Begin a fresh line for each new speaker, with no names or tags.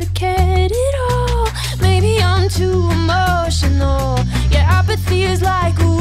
never cared at all. Maybe I'm too emotional. Yeah, apathy is like